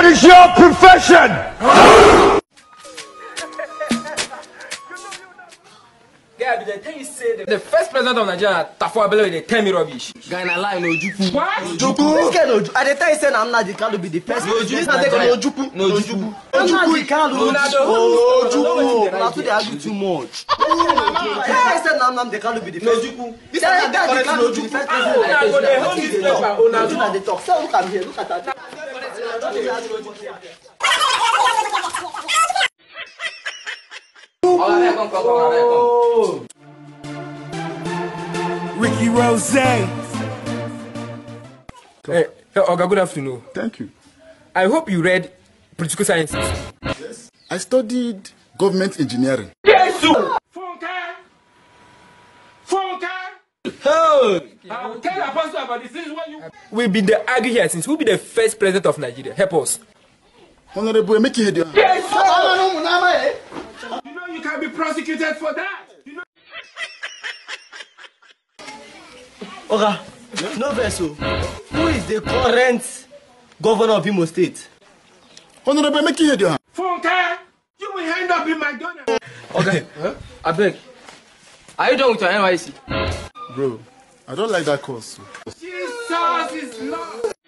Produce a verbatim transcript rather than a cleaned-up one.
What is your profession? Yeah, the thing you say the first president of Nigeria, Tafawa Balewa, they tell me rubbish. Guy na lie no Ojukwu. What? Ojukwu. This guy no. At the time he said Nnamdi Kanu be the first. No Ojukwu. No Ojukwu. No Ojukwu. Nnamdi Kanu. No Ojukwu. Na too dey argue too much. I said Nnamdi Kanu be the first. Ojukwu. This guy dey Kanu be the first president. Una dey talk. So look am here. Look at that. Oh, Ricky Rose. Hey, hey, Oga, good afternoon. Thank you. I hope you read political sciences. Yes. I studied government engineering. Yes, Funke! Funke! Hey! I will tell Apostle about this. This is what you... We've been the argue here since we'll be the first president of Nigeria. Help us. Honorable Emeki Hedio. Yes, you know you can be prosecuted for that. You know... Oga, no verso. Who is the current governor of Imo State? Honorable Emeki Hedio. Funke, you will end up in my donor. Okay, huh? I beg. Are you done with your N Y C? Bro, I don't like that course. Jesus is Lord.